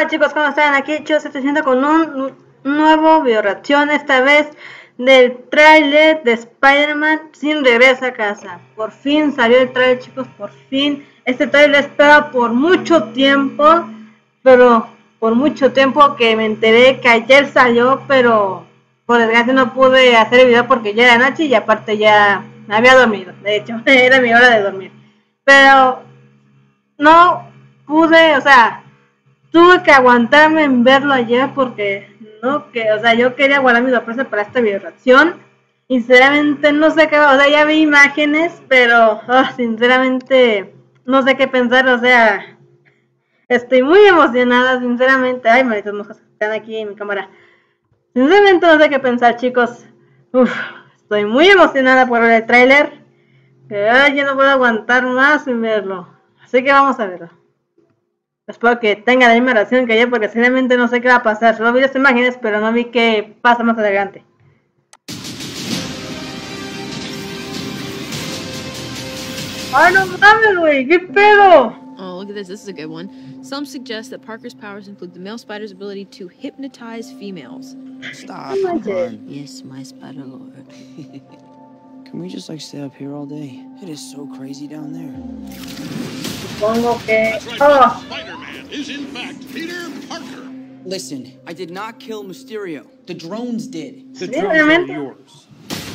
Hola chicos, ¿cómo están? Aquí yo estoy haciendo con un nuevo video reacción, esta vez del tráiler de Spider-Man sin regreso a casa. Por fin salió el tráiler, chicos, por fin. Este tráiler esperado por mucho tiempo, pero por mucho tiempo que me enteré que ayer salió, pero por desgracia no pude hacer el video porque ya era noche y aparte ya me había dormido. De hecho, era mi hora de dormir. Pero no pude, o sea, tuve que aguantarme en verlo ayer porque yo quería guardar mi sorpresa para esta video reacción. Sinceramente no sé qué, o sea, ya vi imágenes, pero sinceramente no sé qué pensar, o sea, estoy muy emocionada, sinceramente. Ay, malditas moscas que están aquí en mi cámara. Sinceramente no sé qué pensar, chicos. Estoy muy emocionada por ver el tráiler, que ya no puedo aguantar más sin verlo. Así que vamos a verlo. Espero que tenga la misma reacción que ayer porque sinceramente no sé qué va a pasar. Solo vi las imágenes, pero no vi qué pasa más adelante. ¡Ay, no mames, güey! ¿Qué pedo? Oh, look at this. This is a good one. Some suggest that Parker's powers include the male spider's ability to hypnotize females. Stop, come on. Yes, my spider lord. Can we just stay up here all day? It is so crazy down there. Supongo que... Spider-Man is in fact Peter Parker. Listen, I did not kill Mysterio. The drones did. The drones are yours.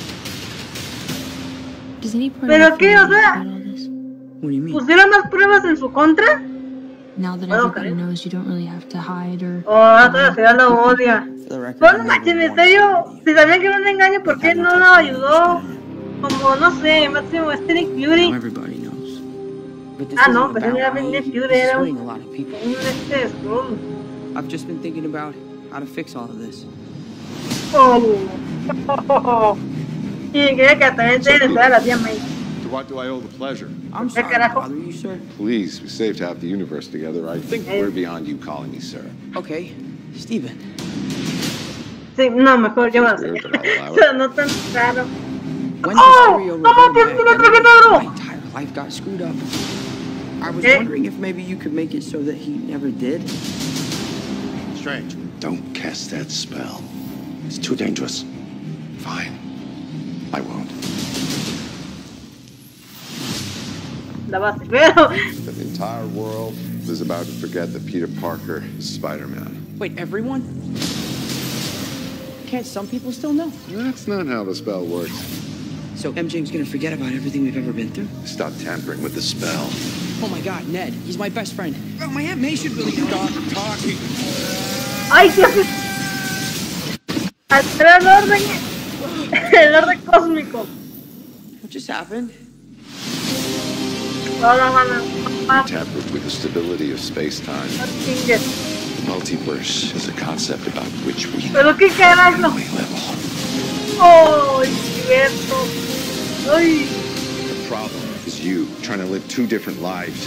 Does any part ¿Pero qué? O sea, What do you mean? ¿pusieron más pruebas en su contra? Now that everybody knows, you don't really have to hide or... Oh, toda la ciudad lo odia. For the record, Bueno, manches, Misterio, si sabían que era un engaño, ¿por qué no lo ayudó? Como, no sé, máximo Nick Fury. Everybody knows. But this No, isn't pero no about era me. Nick Fury, This is era hurting a un lot of people. Skrull. I've just been thinking about how to fix all of this. Y creo que también tiene que estar a la tía May. To what do I owe the pleasure? I'm sorry to bother you, sir. Please, we saved half the universe together. I think we're beyond you calling me sir. Okay, Steven. Sí, no, mejor yo me lo sé. Weird, but I'll allow it. Pero no tan raro. When Oh! Mysterio No, revived no, my no, no, identity, no, no. my entire life got screwed up. I was Okay. wondering if maybe you could make it so that he never did. Strange. Don't cast that spell. It's too dangerous. Fine. I won't. La base, pero... The entire world is about to forget that Peter Parker is Spider-Man. Wait, everyone? Can't some people still know? That's not how the spell works. So MJ's gonna forget about everything we've ever been through? Stop tampering with the spell. Oh my god, Ned, he's my best friend. Oh, my Aunt May should really stop talking. ¡Ay, qué haces! ¡Altera el orden! El orden cósmico. What just happened? No, no, no, no. Tampered with the stability of space-time. No chingues. The multiverse is a concept about which we ¿Pero qué carajo? only live. ¡Oh, cierto! ¡Ay! The problem is you trying to live two different lives.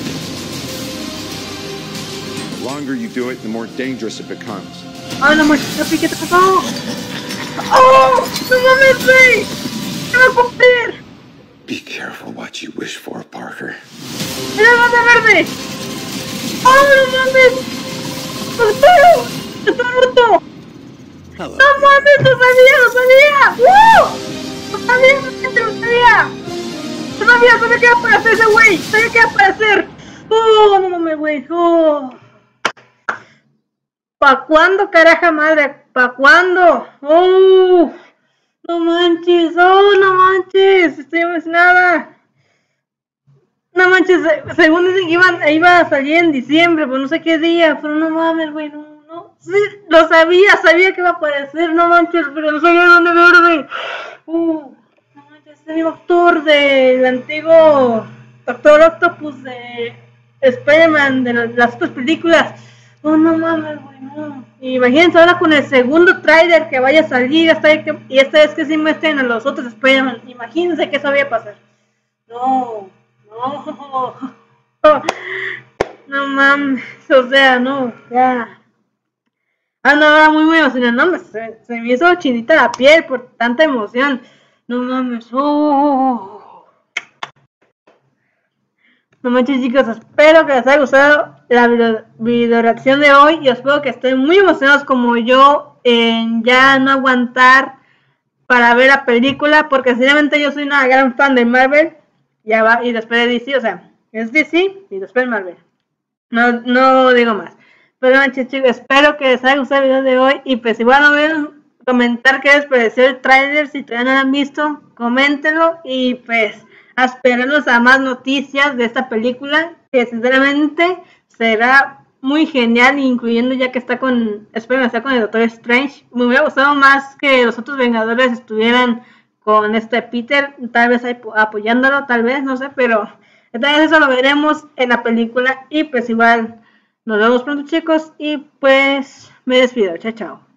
The longer you do it, the more dangerous it becomes. ¡Ay, no manches! ¿Qué te pasó? ¡Oh! ¡No mames, güey! ¿Qué va a cumplir? Be careful what you wish for, Parker. ¡Mira el bate verde! ¡Oh, no mames! ¡Lo espero! ¡Está muerto! Hello. ¡No mames! ¡Lo sabía! ¡Lo sabía! ¡Woo! ¡Lo sabía! ¡Lo sabía! ¡Sabía que iba a aparecer ese güey! ¡Sabía que iba a aparecer! ¡Oh, no mames, güey! ¡Oh! ¿Pa' cuándo, caraja madre? ¿Pa' cuándo? ¡Oh! ¡No manches! ¡Oh, no manches! Estoy emocionada. No manches, según dicen que iba a salir en diciembre, pero no sé qué día, pero no mames, güey, no. Sí, lo sabía que iba a aparecer, no manches, pero no sabía dónde verme. No manches, es el mismo actor del antiguo Doctor Octopus de Spider-Man, de las otras películas. Oh, no mames, güey, no. Imagínense ahora con el segundo tráiler que vaya a salir, y esta vez que sí muestren a los otros Spider-Man. Imagínense que eso vaya a pasar. No mames, o sea, no, ya. No, muy emocionado, no, se me hizo chinita la piel por tanta emoción. No mames, No manches, chicos, espero que les haya gustado la video reacción de hoy y espero que estén muy emocionados como yo en ya no aguantar para ver la película, porque sinceramente yo soy una gran fan de Marvel, ya va, y después de DC, o sea, es DC y después Marvel. No digo más. Pero manches, chicos, espero que les haya gustado el video de hoy y pues igual no olviden comentar qué les pareció el tráiler, si todavía no lo han visto, coméntenlo y pues a esperarnos a más noticias de esta película que sinceramente será muy genial, incluyendo ya que está espero que esté con el Doctor Strange. Me hubiera gustado más que los otros Vengadores estuvieran con Peter, tal vez apoyándolo, tal vez, no sé, pero tal vez eso lo veremos en la película y pues igual nos vemos pronto, chicos, y pues me despido, chao.